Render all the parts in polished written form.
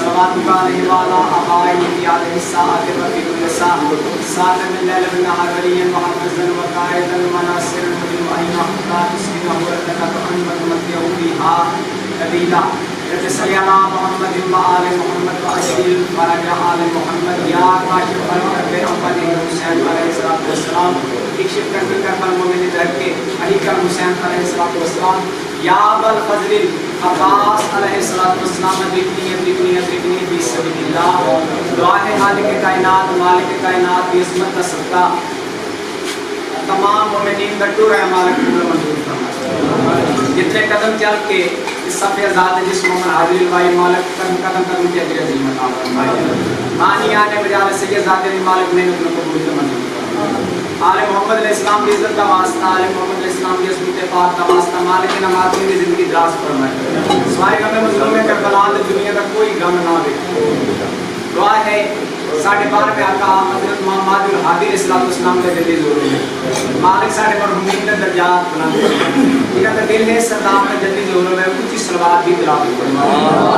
सलवातुका अलैहि व अला आबाई फी हादिहि साअति व फी कुल्लि साअतिन मिन लैलि व नहार वलिय्यन व हाफ़िज़न व क़ाइदन व नासिरन व बिल अइना ला तुस्किनु लका तुअन्मतु मतियहु फ़ीहा कलीला सल्ली अला मुहम्मद व आलि मुहम्मद व अज्जिल फ़रज आलि मुहम्मद या काशिफ़ल कर्ब अव्वल हुसैन अलैहिस्सलातु वस्सलाम इक्शिफ करके करबल मोमिन दर्द के अली का हुसैन अलैहिस्सलातु वस्सलाम या अबल फज़लिल अब्बास अलैहिस्सलातु वस्सलाम अदरिकनी बिसबिल्लाह दुआ है खालिक कायनात मालिक कायनात की इस्मत का सदका तमाम मोमिनीन का टूर है मालिक कबूल मंजूर फरमा जितने कदम चल के इस सफ़े ज़ात जिस्म में हाजिर भाई मालिक कदम कदम के अजर अज़ीम अता फरमाए आनी आने बजाय से ये ज़ात मालिक मेहनत को कबूल मंजूर आले मोहम्मद अलैहिस्सलाम की इज्जत का वास्ता आले मोहम्मद अलैहिस्सलाम की इज्जत पाक का वास्ता मालिक नमाज़ की ज़िंदगी दराज फरमाए स्वाए गम मज़लूम में करबला दुनिया का कोई गम ना हो दुआ है साढ़े 12 पे आका हज़रत मोहम्मद हादिर अलैहिस्सलाम के दिल जोर में मालिक साढ़े मरहूमीन ने दर्जात बुलंद इनका का दिल है सरदार में जल्दी जोर में ऊंची सलवात भी तिलावत फरमाए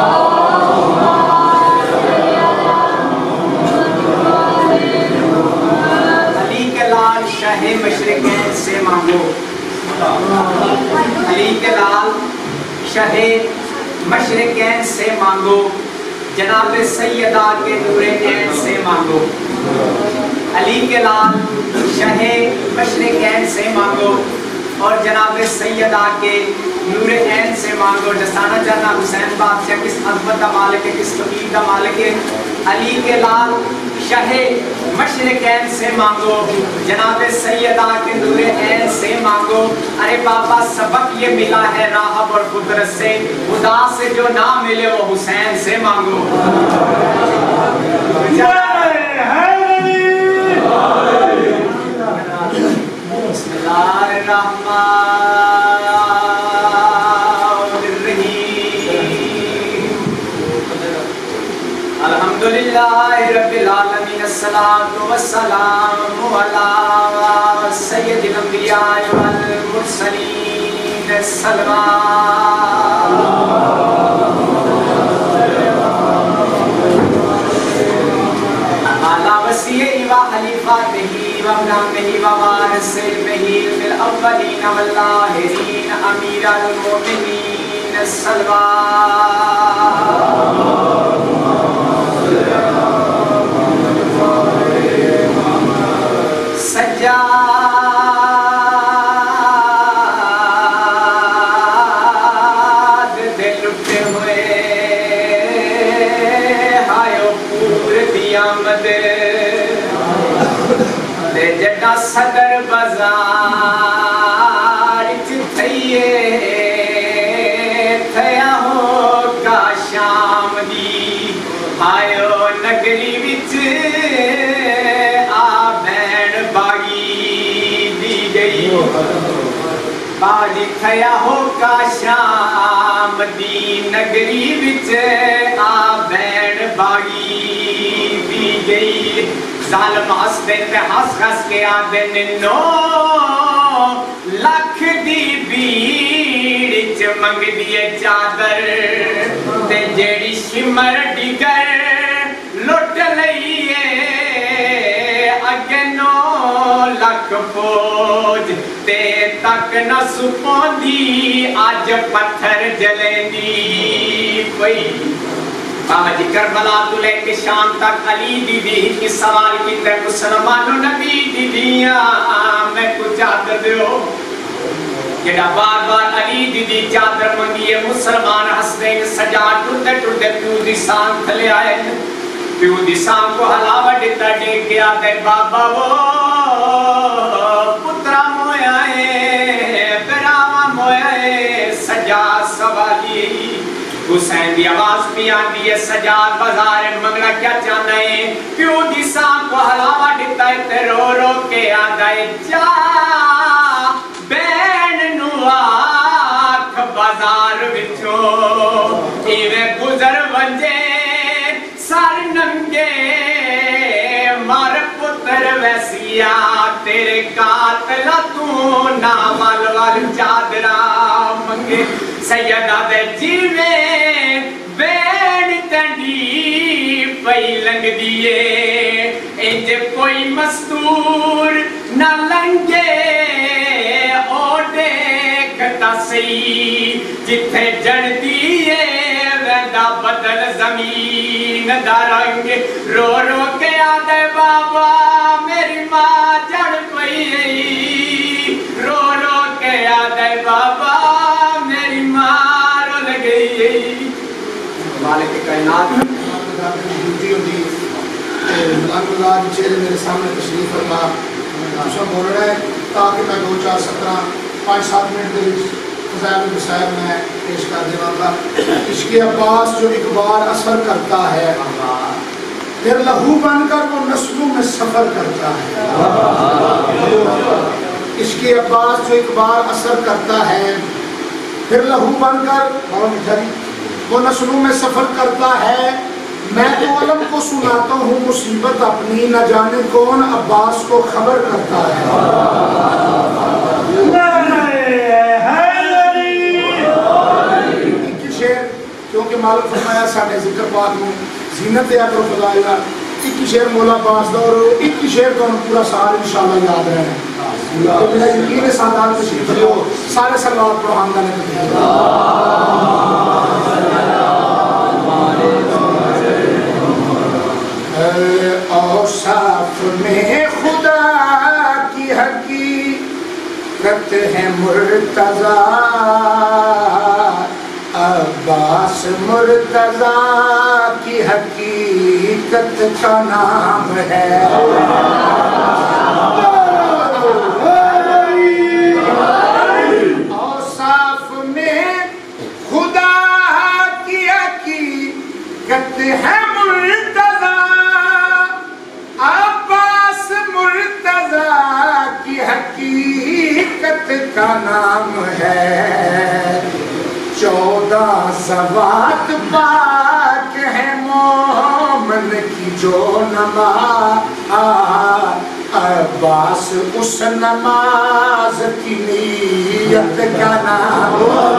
अली के लाल शाह मशरिक़ैन से मांगो अली के लाल शाह मशरिक़ैन से मांगो जनाब सैयदा के नूरे ऐन से मांगो अली के लाल शाह मशरिक़ैन से मांगो और जनाब सैयदा के नूरे ऐन से मांगो जसाना जाना हुसैन बादशाह किस अज़मत का मालिक है किस फ़कीर का मालिक है अली के लाल शाह मशरिक़ैन से मांगो जनाब सैयदा के नूरे ऐन से मांगो अरे बाबा सबक ये मिला है राहब और कुदरत से खुदा से जो ना मिले वो हुसैन से मांगो अल्हम्दुलिल्लाहि रब्बिल आलमीन अस्सलातु वस्सलामु अला सय्यदिल अंबिया वल मुरसलीन अला वसीए व खलीफातिही व इमामिही व वारिसिही फिल अव्वलीन वल आखिरीन अमीरुल मोमिनीन सज्जाद दे लुटे हुए हायो पूरे दियामत दे जटा सदर बाजार थइए थया हो का शाम दी आयो नगरी विच बागी थया हो का शाम दी नगरी विच आ बैण बागी दी गई जालिम हसदे ते हस हस के आदे निन्नो लख दी भीड़ च मंग दिए चादर ते जेड़ी शिमर डिगर लुट लईए अगे 9 लख फौज ते तक न सुपोंदी आज पत्थर जलेंदी पई बाबा जी करबला तो लेके शाम तक अली दीदी की सवाल की ते मुसलमानों नबी दीदियां मैं कुछ चादर दो जेड़ा बार बार अली दीदी चादर मंगी मुसलमान हंसदे सजा टुरदे टुरदे प्यू दी सांग थले आए प्यू दी सांग को हलावा दिता टेक के आते बाबा वो पुत्रा मोया है बेरावा मोया है सजा सवाली हुसैन दी आवाज भी आंदी है सजाद बाजार मंगला क्या चाहना है प्यू दी सांग को हलावा दिता है ते रो रो के आंदा है जा बैन नु आख बाजार विचों इवे गुजर वंजे सर नंगे मार पुत्र वैसिया तेरे कातला तू ना मल वाल चादरा मंगे सैयदा दे जीवे बैन तंडी पई लंघ दिए इंज कोई मस्तूर न लंघे ओ देखता सही जिथे जड़ दिए वेंदा बदल जमीन दा रंग रो रो के आदे बाबा मेरी मां जड़ पई रो रो के आदे बाबा मेरी मां रोल गई मालिक कायनात मेरे सामने तशरीफ फरमा बोलना है ताकि मैं 5-7 मिनट मैं पेश कर देवागा। इश्क़ अब्बास जो एक बार असर करता है फिर लहू बनकर वो नस्लों में सफर करता है। इश्क़ अब्बास जो एक बार असर करता है फिर लहू बनकर वो नस्लों में सफर करता है। मैं तो आलम को सुनाता हूँ मुसीबत अपनी न जाने कौन अब्बास को खबर करता है। क्योंकि मालूम फरमाया साढ़े जिक्र पाक में जीनत याद फजाइला एक शेर मौला अब्बास दा और एक शेर तो पूरा साल इंशाल्लाह याद रहना। तो मेरा यकीन है सादात तशरीफ लो सारे सलवात पढ़ो हमदा ने औसाफ में खुदा की हकीकत है मुर्तज़ा अब्बास मुर्तज़ा की हकीकत का नाम है। औसाफ में खुदा की हकीकत है मुर्तज़ा अब्बास मुर्तज़ा की हकीकत का नाम है। 14 ज़वात पाक है मोमन की जो नमाज़ अब्बास उस नमाज की नीयत का नाम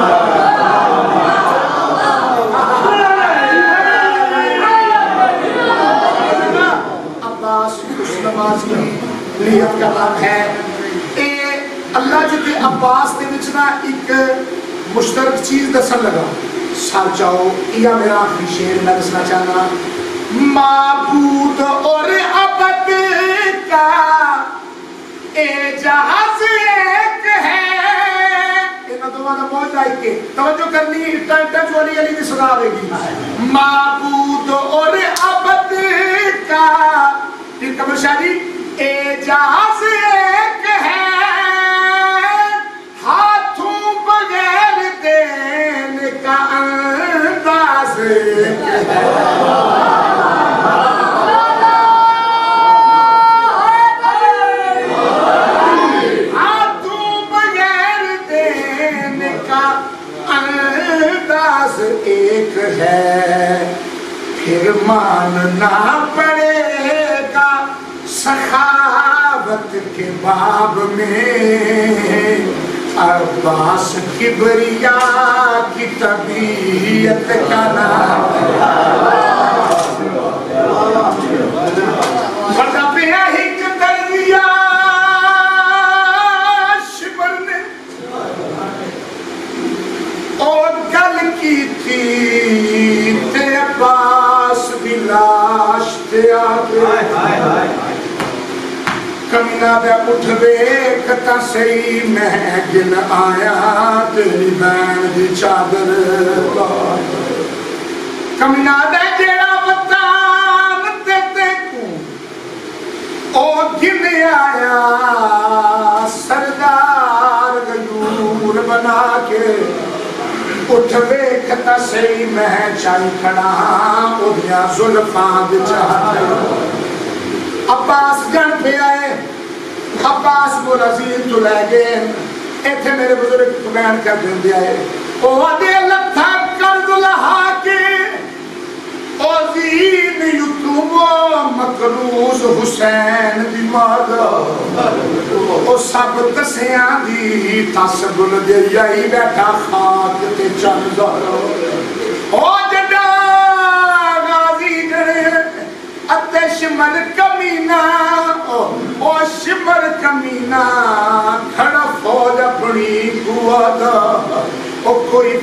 अब्बास उस नमाज की नीयत का नाम है। अल्लाह जी के अब्बास के विच ना एक मुश्तरक चीज दसन लगा सर जाओ या मेरा आखिरी शेर मैं दसना चाहना माबूद और अबद का एजाज एक है। इन्हों दोनों बहुत लाइक के तवज्जो करनी टच वाली अली की सुना देगी। माबूद और अबद का फिर कमर शादी एजाज एक है हाथों बगैर देने का अंदाज हाथों बगैर देने का अंदाज एक है। फिर मानना पड़ेगा सखावत के बाब में अब्बास किबरिया की तबीयत का नाम और गल की थी ते अब्बास की लाश ते आके कमीना दे उठ देखता सही मैं गिन आया तेरी बैन दी चादर कमीना दे जेड़ा वतान ते को ओ गिन आया सरदार गयूर बना के उठ देखता सही मैं चाई खड़ा ओदियां जुल्फां दे चादर अब्बास जन पे आए अब्बास को रजील तो ले गए इतने मेरे बुजुर्ग बयान कर देंगे आए ओ आदे लथा कर्ज लहा के ओ ज़ीन यूतुबो मकरूज हुसैन दी मादा ओ सब दसियां दी तसबुल दे आई बैठा खाक ते चंद ओ जड़ा गाजी जड़े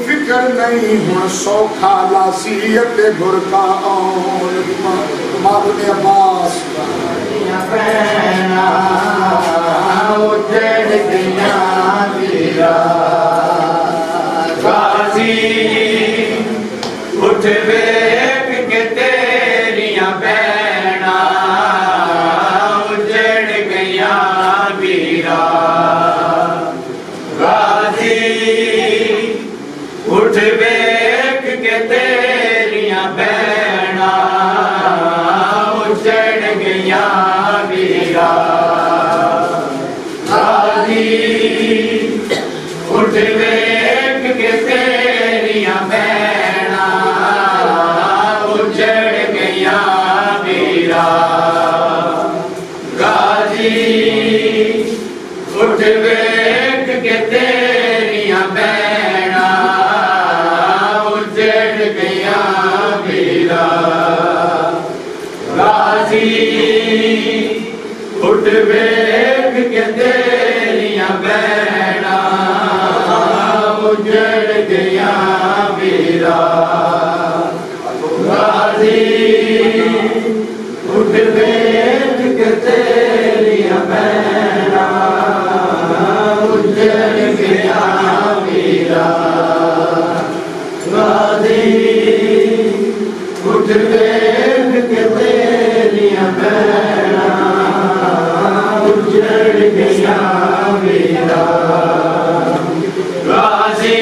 फिक्र नहीं हूँ सौखा लासीयत गुर का माबने अब्बास गाजी उठ वेख के तेरियां बैना उजड़ गया वीरा गाजी उठ वेख के तेरियां बैना उजड़ गया वीरा गाजी उठ वेख के तेरियां बैना उजड़ गया वीरा गाजी उठ वेख के तेरियां बैना उजड़ गया वीरा गाजी उठ वेख के तेरियां बैना उजड़ गया वीरा गाजी उठ वेख के तेरियां बैना उजड़ गया वीरा गाजी उठ वेख के तेरियां बैना उजड़ गया वीरा गाजी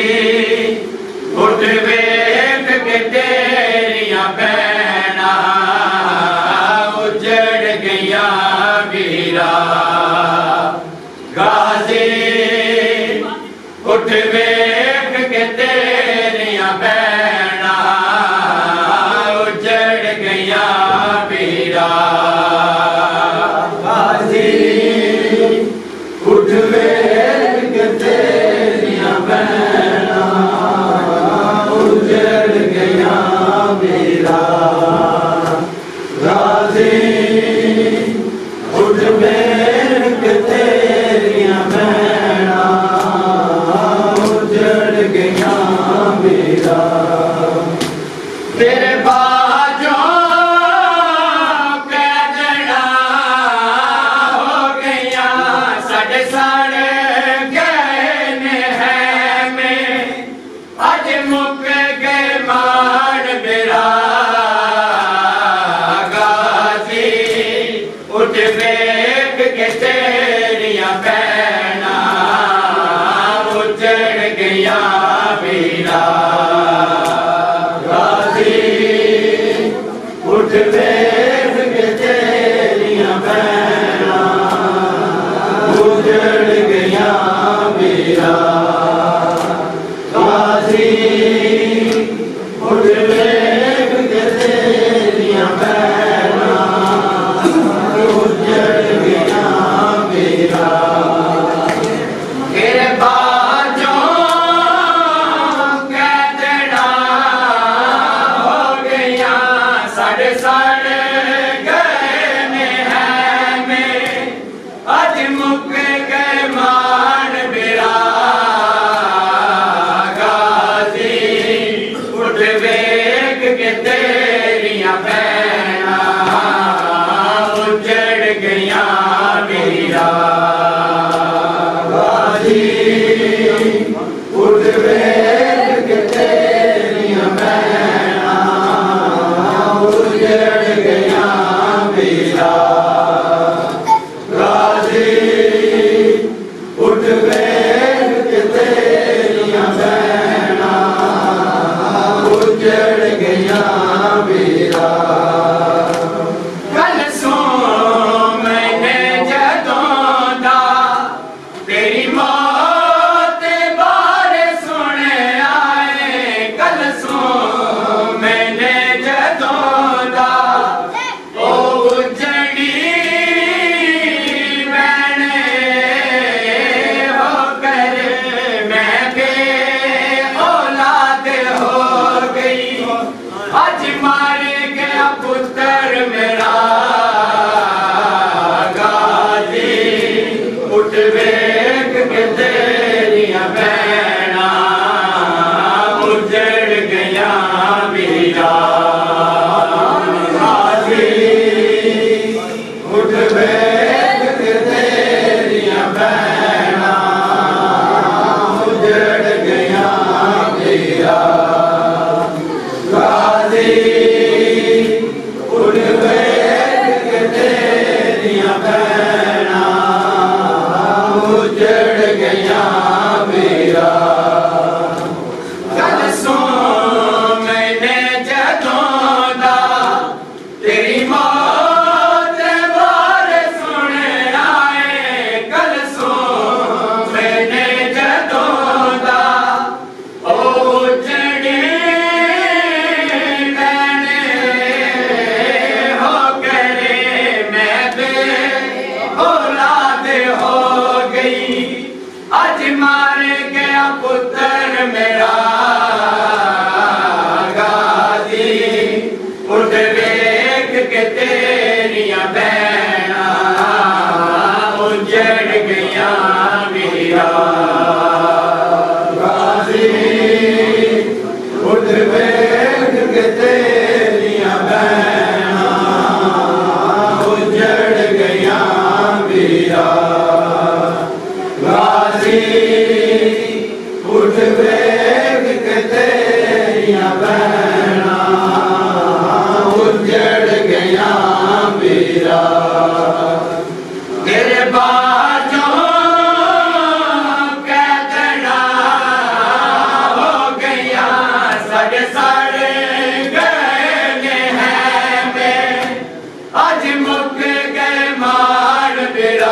उठ वेख के तेरियां बैना उजड़ गया वीरा गाजी उठ वेख के तेरियां बैना उजड़ गया वीरा गाजी उठ वेख के तेरियां बैना उजड़ गया वीरा गाजी उठ वेख के तेरियां बैना उजड़ गया वीरा तेरे बाजों कैदड़ा हो गया साढ़े साढ़े गए हैं में अज मुक गए मान मेरा गाजी उठ वेख के तेरियां बैना उजड़ गया वीरा गाजी उठ वेख के तेरियां बैना उजड़ गया वीरा गाजी उठ वेख के तेरियां बैना उजड़ गया वीरा तेरे बाजों कैदड़ा हो गया साढ़े साढ़े गए हैं में अज मुक गए मान मेरा गाजी उठ वेख के तेरियां बैना उजड़ गया वीरा गाजी उठ वेख के तेरियां बैना उजड़ गया वीरा गाजी उठ वेख के तेरियां बैना उजड़ गया वीरा कल सो मैंने जदों दा तेरी मौत बारे सुने आए कल सो मैंने जदों दा ओ उजड़ी मैंने होकर मैं बे औलाद हो गई आज मार गया पुत्र मेरा गाजी उठ वेख के तेरियां बैना उठ वेख के तेरिया भैना उजड़ गया मेरा गाजी उठ वेख के तेरिया भैना उजड़ गया मेरा गाजी उठ वेख के तेरिया भैना उजड़ गया मेरा तेरे बाजों कैदना हो गया सड़ सड़ गए हैं मैं आज मुक गए मार मेरा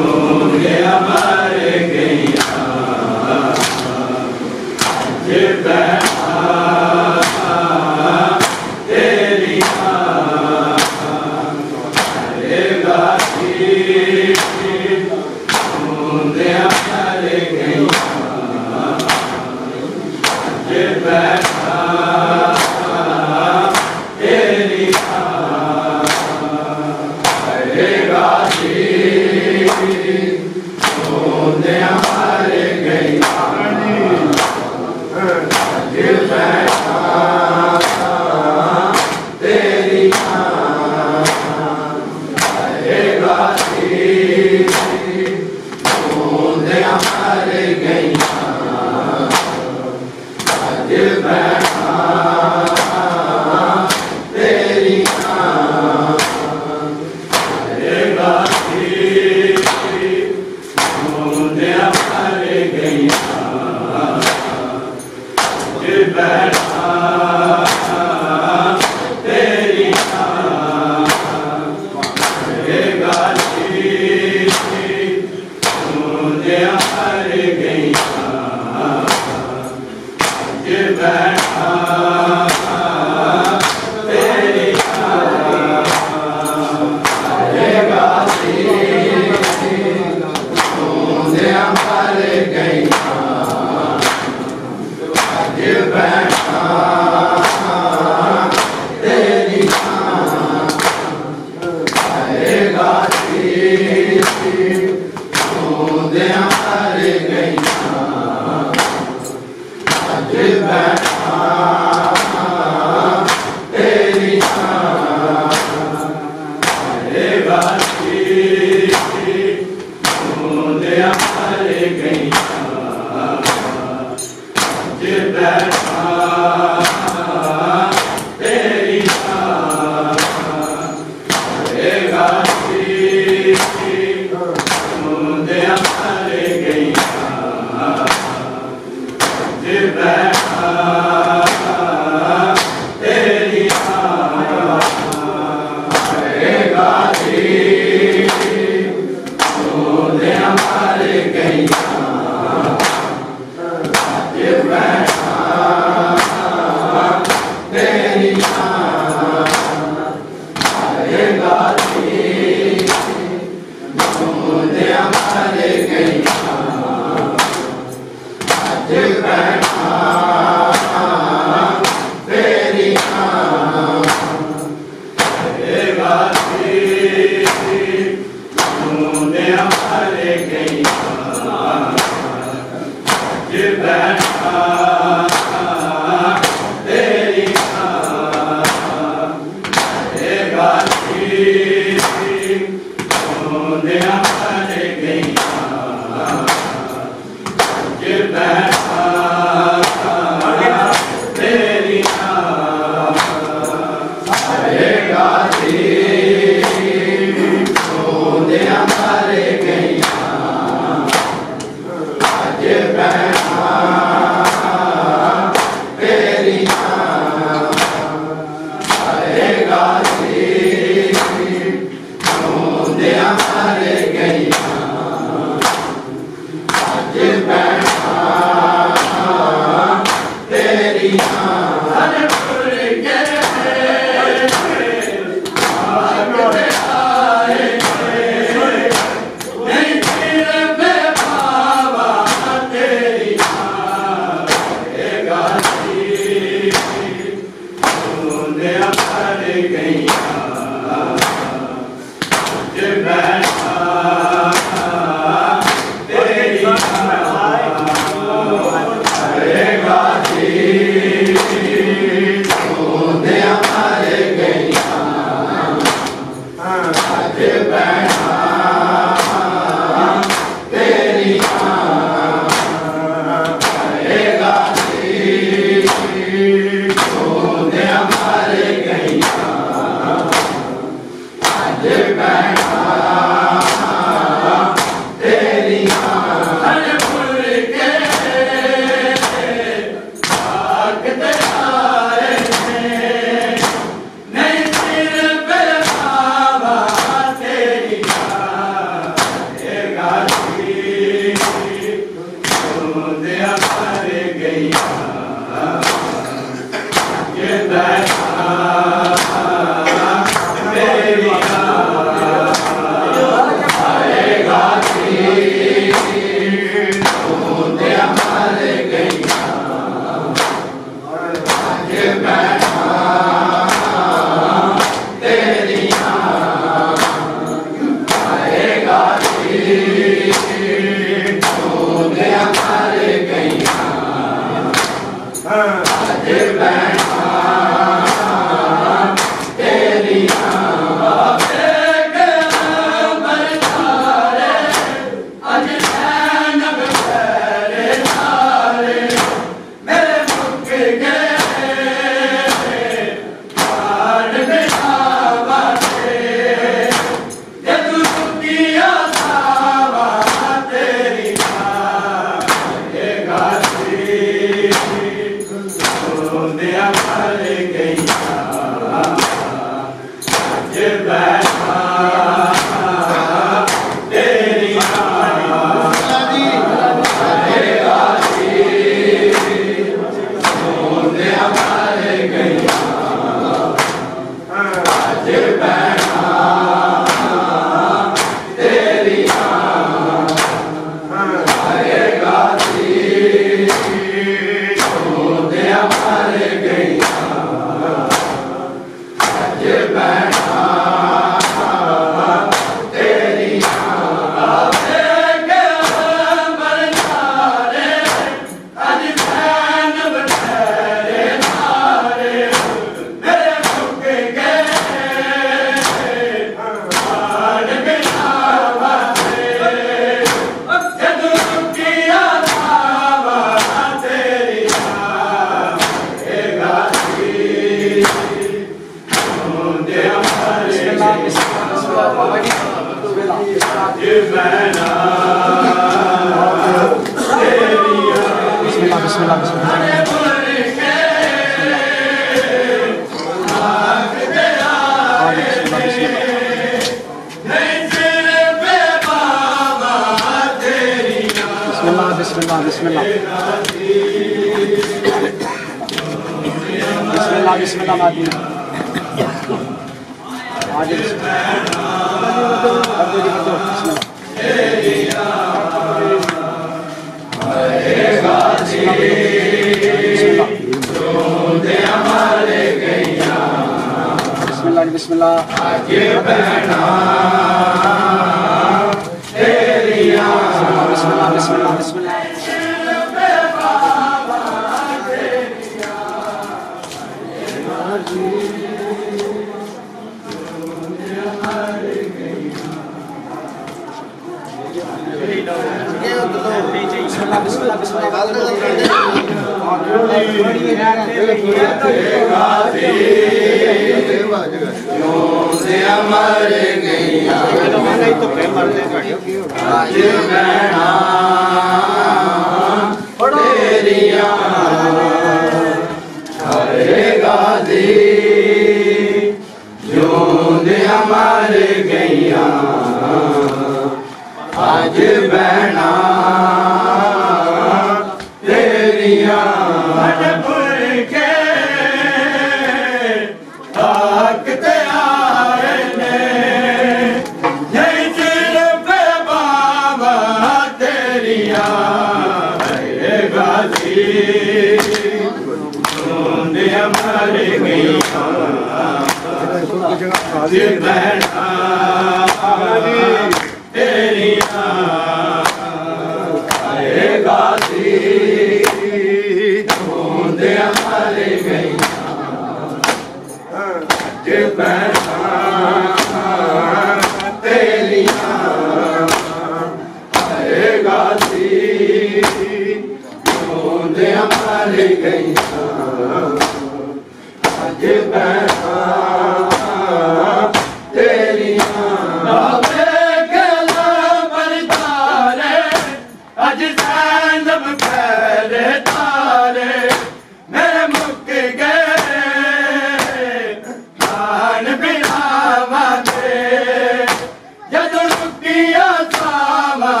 जदों रुकिया सावा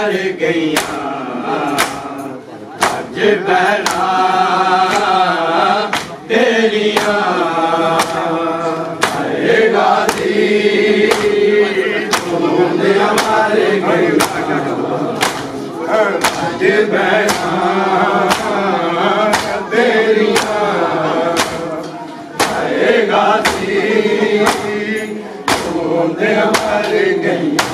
मर गईया अज भैना तेरिया गाजी तूंदिया मर गईया अज भैना तेरिया गाजी तूंदिया मर गईया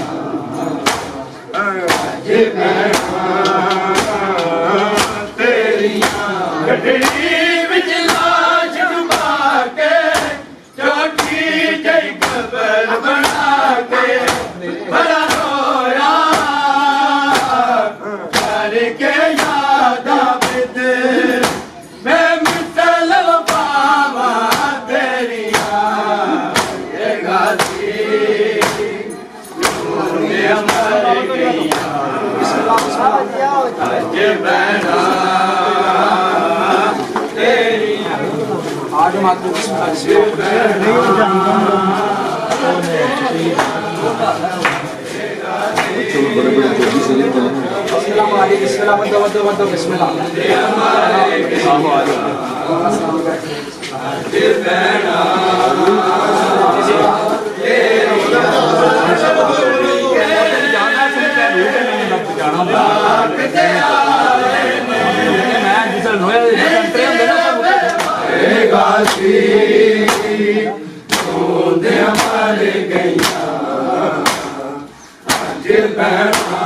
गठड़ी विच लाश डुबा के चौकी जई कबर बना के बड़ा रोया करके याद आबिद मैं मिसल पावा तेरिया ये गाजी मर गईया अज बहना तेरिया आज मात्र गाजी तूंदिया मर गईया अज भैना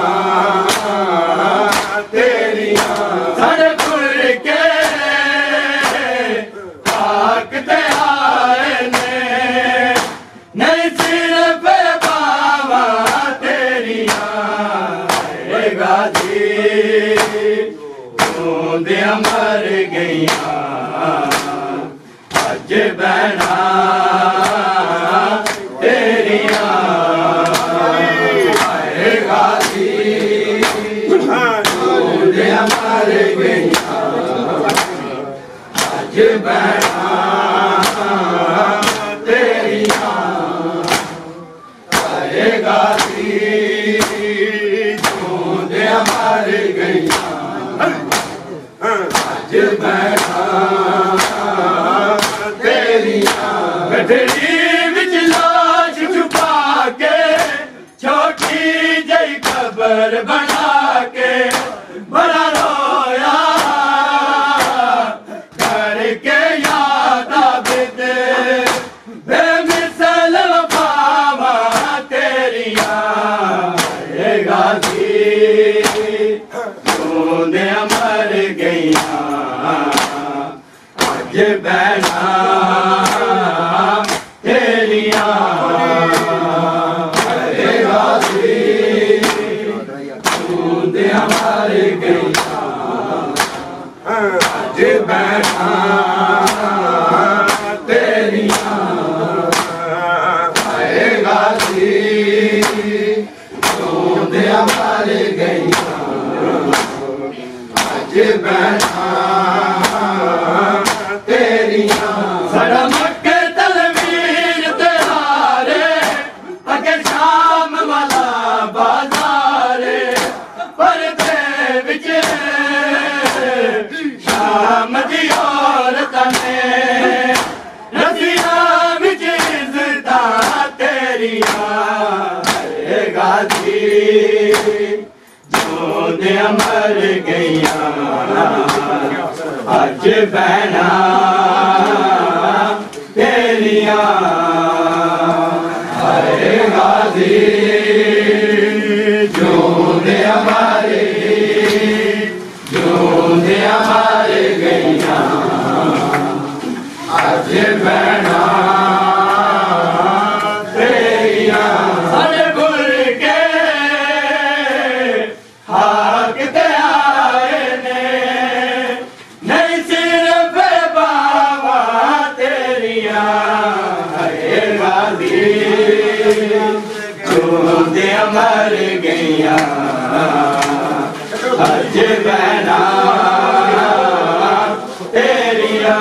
तेरिया साढ़े खुल के ताकते आए ने नहीं सिर पे बाबा तेरिया गाजी तूंदिया मर गईया अज बहना तेरिया गाजी तूंदिया मर गईया अज बहना तेरिया गाजी तूंदिया मर गईया अज बहना गठड़ी विच लाश छुपा के छोटी जई कबर बना के बड़ा रोया करके याद आबिद बेमिसल पावा तेरिया गाजी तूंदिया मर गईया अज बहना तेरिया गाजी तूंदिया मर गईया अज बहना तेरिया गाजी तूंदिया मर गईया अज बहना तेरिया साड़ा मक्के तलवीर तेहारे अगे शाम वाला बाजारे परदे विच शाम दी औरत ने रसिया विच इज्जता तेरिया गाजी तूंदिया मर गईया अज बहना तेरिया गाजी तूंदिया मर गईया अज बहना तेरिया साढ़े गुर के हाकते आए ने नहीं सिर पे बाबा तेरिया गाजी तूंदिया मर गईया अज बहना तेरिया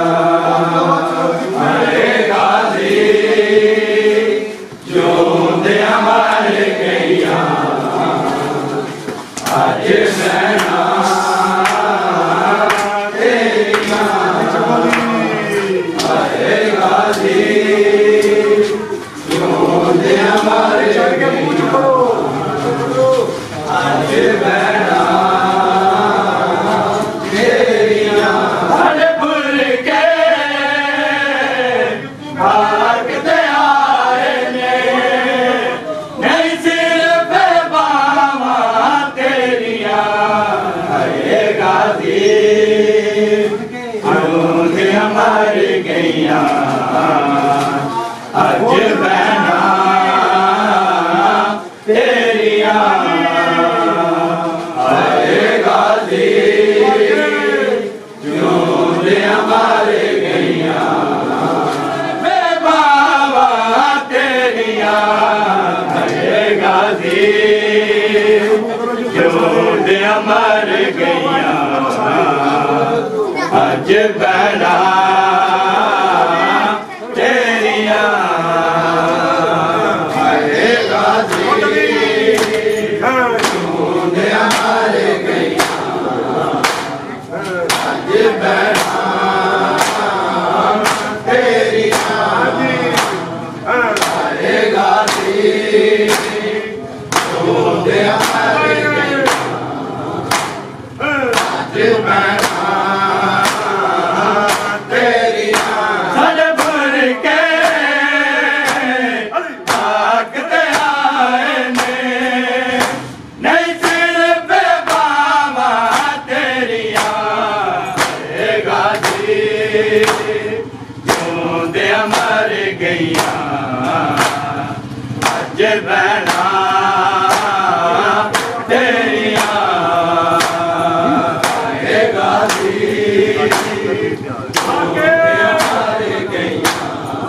गाजी तूंदिया मर गईया जोंदे मर गईयां अज भैणा तेरियां साडे भुल के भाग ते आए ने नहीं सिर्फ बावां तेरियां अरे गाजी जोंदियां मर गईयां अज भैणा तेरियां अरे गाजी जोंदियां मर गईयां वे बावा तेरियां अरे गाजी जोंदियां मर गईयां अज भैणा तेरियां अरे गाजी जोंदियां मर गईयां अज भैणा तेरियां अरे गाजी जोंदियां मर गईयां अज भैणा तेरियां साडे भुल के भाग ते आए ने नहीं सिर्फ बावां तेरियां अरे गाजी जोंदियां मर गईयां अज भैणा तेरियां अरे गाजी जोंदियां मर गईयां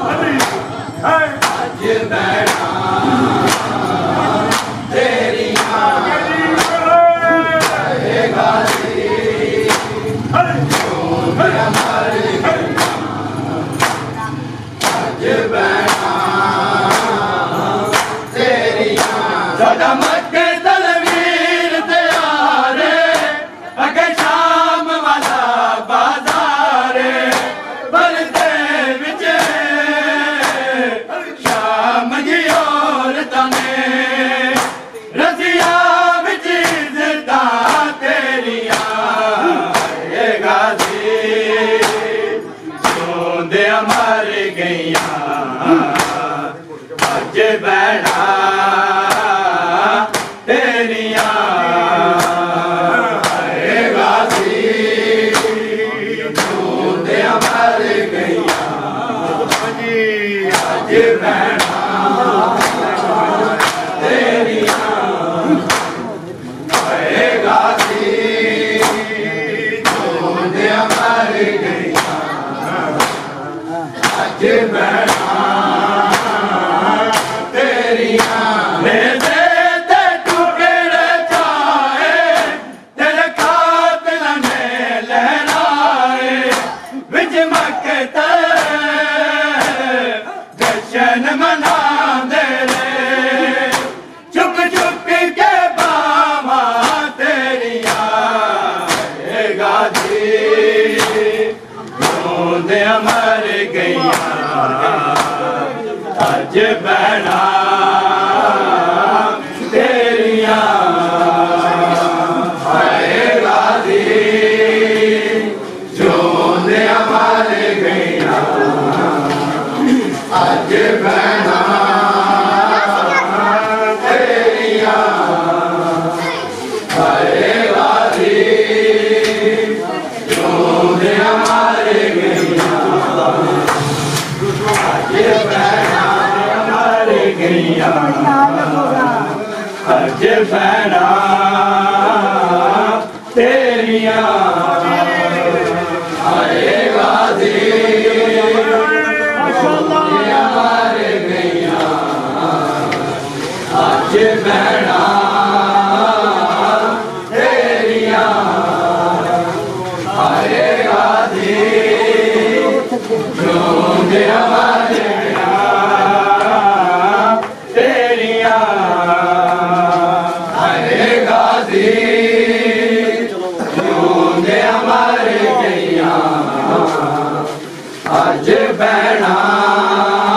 अज भैणा तेरियां अरे गाजी जोंदियां मर गईयां अज भैणा तेरियां साडा मक्के तलवीर तैयारे अगे शाम वाला बाजार बलदे विच शाम जी औरतां ने रसिया विच इज्जतां तेरियां अरे गाजी जोंदियां मर गईयां अज भैणा तेरियां अरे गाजी जोंदियां मर गईयां अज भैणा तेरियां अरे गाजी जोंदियां मर गईयां अज भैणा तेरियां मेरे ते टुकड़े चाहे तेरे कातिल ने लहराए विच मक्ते जश्न मनांदे रे चुक चुक के बावां तेरियां अरे गाजी जोंदियां मर गईयां अज भैणा तेरियां अरे गाजी जोंदियां मर गईयां अज भैणा तेरियां अरे गाजी जोंदियां मर गईयां अज भैणा मर गईयां अज भैणा तेरियां अरे गाजी जोंदियां मर गईयां अज भैणा तेरियां अरे गाजी जोंदियां मर गईयां तेरियां अरे गाजी जोंदियां मर गईयां अज भैणा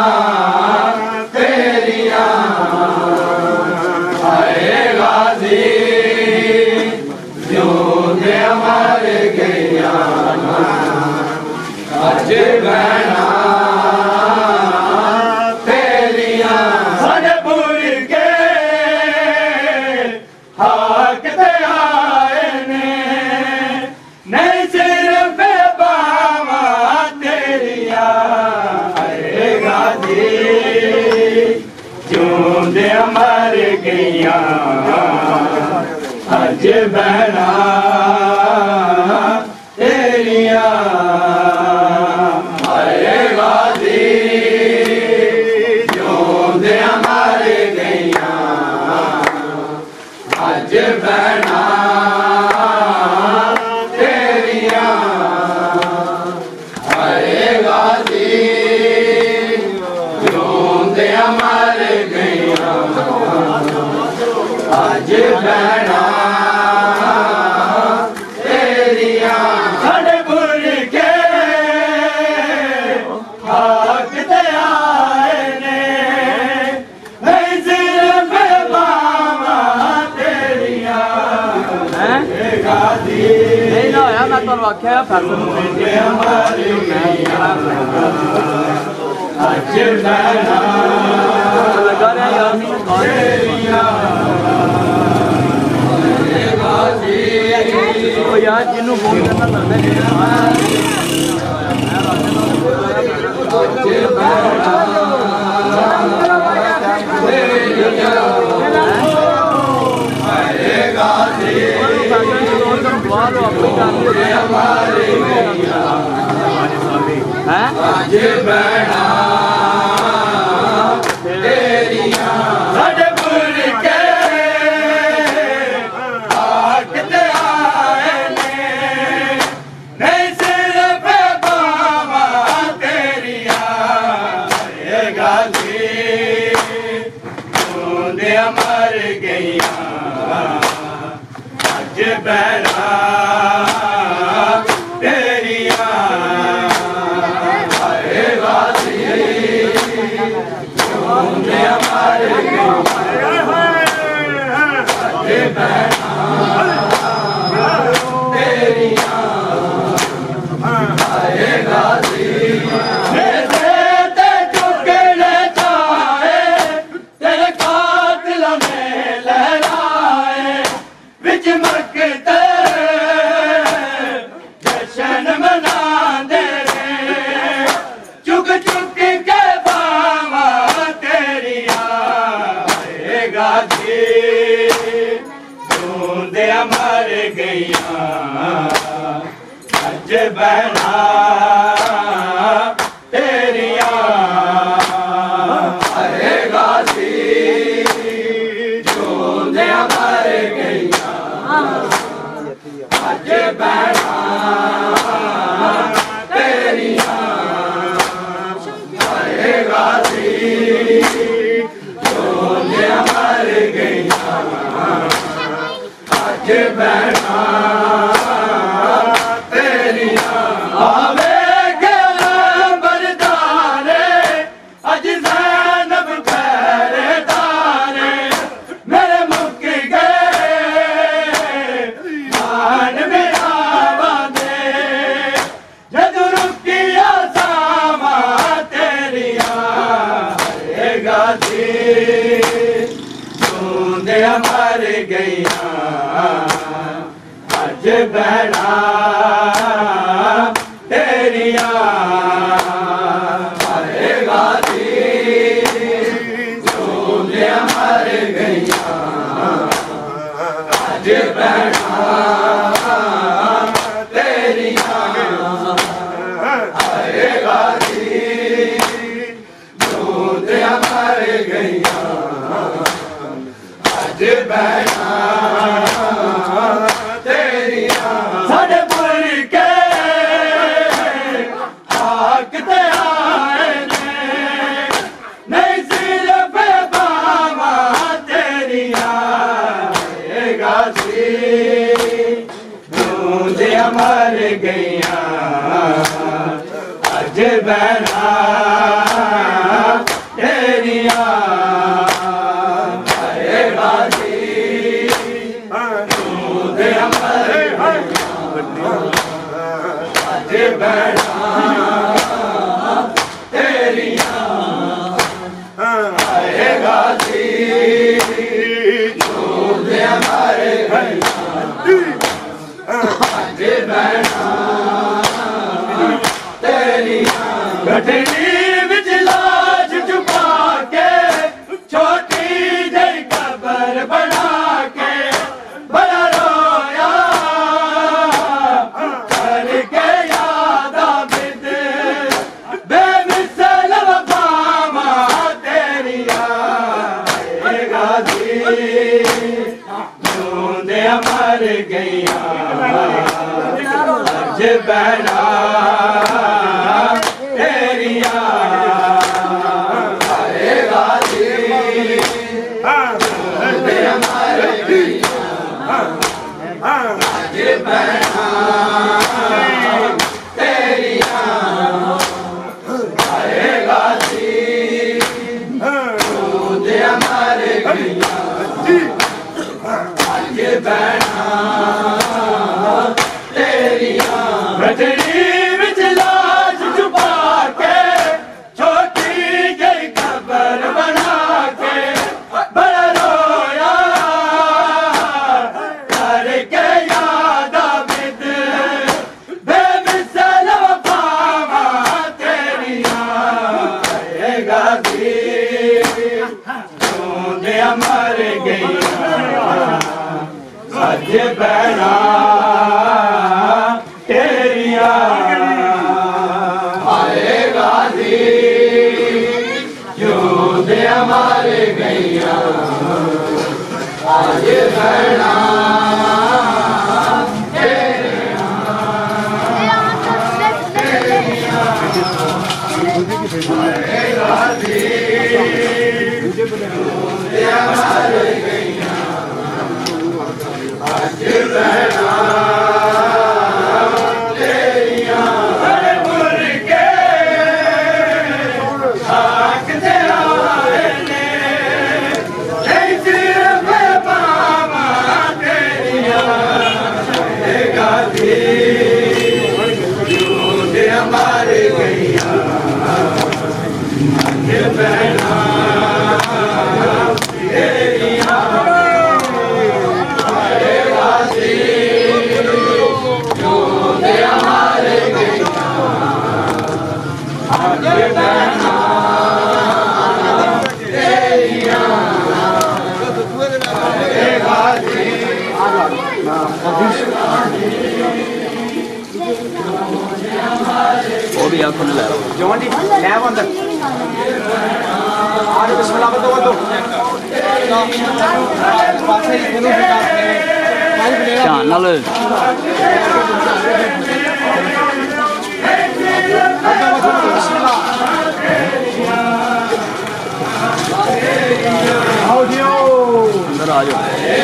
जूंदे मर गईया अज बहना तेरिया अरे गाजी जूंदे मर गईया अज बहना तेरिया अरे गाजी जूंदे मर गईया अज बहना तेरिया साढ़े बुर के हाक ते आए ने नहीं सिर्फ बामा तेरिया गाजी नहीं ना यार मैं तो वाक्या फैशन हमारे अज बहना लगा रहा यार नहीं तेरिया ओ यार जिन्हों फोन करना लगता है अज बहना तेरिया साढ़े बुर के हाक ते आए ने नहीं सिर्फ बामा तेरिया ये गाजी जूंदे मर गईया अज बहना तेरिया अरे गाजी जूंदे मर गईया अज बहना तेरिया अरे गाजी चुकने चाहे तेरे कातिल में लहराए विच मकते जश्न मनांदे रे चुक चुक के बामा तेरिया अरे गाजी जूंदे मर गईया अज बहना तेरिया अरे गाजी जूंदे मर गईया अज बहना तेरिया अरे गाजी जूंदे मर गईया अज बहना तेरिया आवे के बरदारे अज ज़ैनब पहरेदारे मेरे मुक गए मान मेरा वादे जद रुकिया सामा तेरिया अरे गाजी जूंदे मर गईया अज बहना तेरिया अरे गाजी जूंदे मर गईया अज बहना तेरिया अरे गाजी जूंदे मर गईया अज बहना तेरिया साढ़े बुर के हाक ते आए ने नहीं सिर्फ बामा तेरिया ये गाजी जूंदे मर गईया अज बहना तेरिया अरे गाजी जूंदे मर गईया अज बहना तेरिया अरे गाजी जूंदे मर गईया अज बहना तेरिया गठड़ी विच लाश छुपा गईया अज बहना तेरिया अरे गाजी मर गईया अज बहना तेरिया अरे गाजी मर गईया अज बहना तेरिया बजड़ी विच लाश छुपा के छोटी गई खबर बना के बड़ा रोया करके याद आबिद बेमिसाल वफावा तेरिया अरे गाजी मर गईया अज बहना तेरिया अरे गाजी जोधिया मर गईया अज बहना तेरिया अरे गाजी जोधिया मर गईया अज बहना तेरिया अरे मुर के आँख ते आए ने सिर्फ बाबा तेरिया अरे गाजी जोधिया मर गईया अज बहना तेरिया अरे गाजी जोधिया मर गईया अज बहना तेरिया अरे गाजी वो भी आप ले लो जवान जी ले आओ अंदर आज बिस्मिल्लाह को दो ध्यान नाल आओ जी अंदर आ जाओ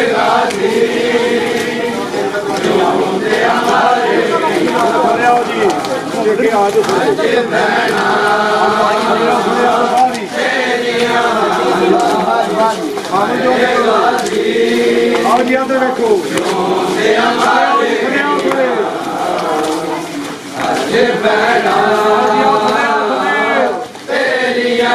आओ जी अंदर देखो अज बहना तेरिया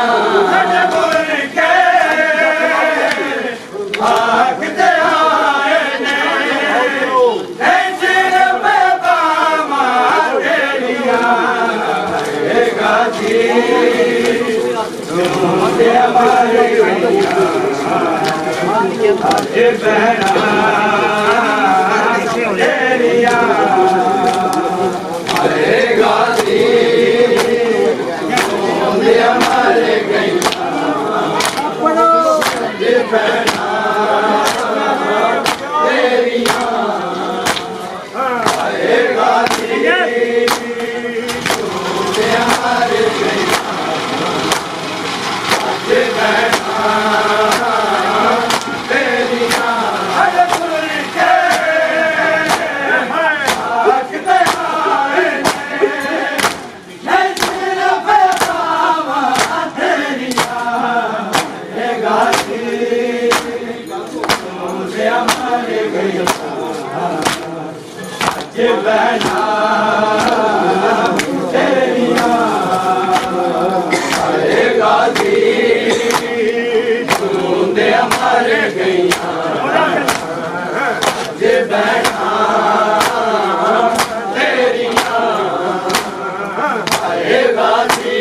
अज बहना तेरिया अरे गाजी जोधिया मर गईया अज बहना तेरिया अरे गाजी जोधिया मर गईया अज बहना तेरिया अरे मुर के आँख ते आए ने सिर्फ बाबा तेरिया अरे गाजी जोधिया मर गईया अज बहना तेरिया अरे गाजी जोधिया मर गईया अज बहना तेरिया अरे गाजी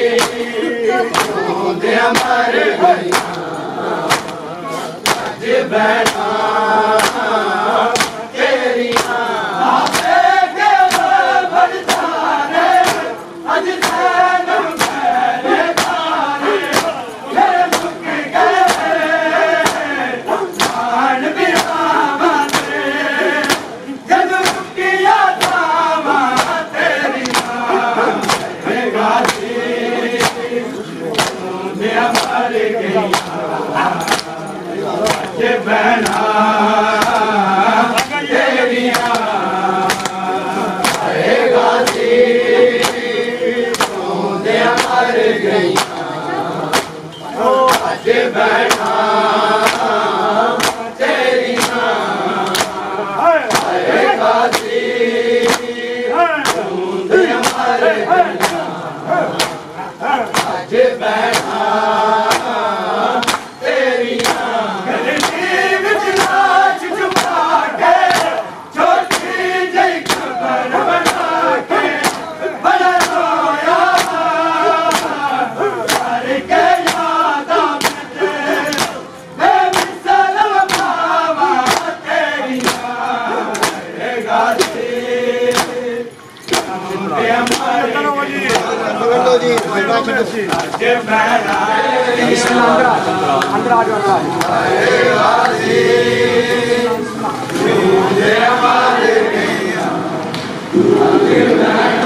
जोधिया मर गईया अज बहना तेरिया अज हमारे ये बहना तेरिया गाती तूने हमारे गई ये बहना तेरिया गाती तूने हमारे ये बहना अंदर आ जाओ।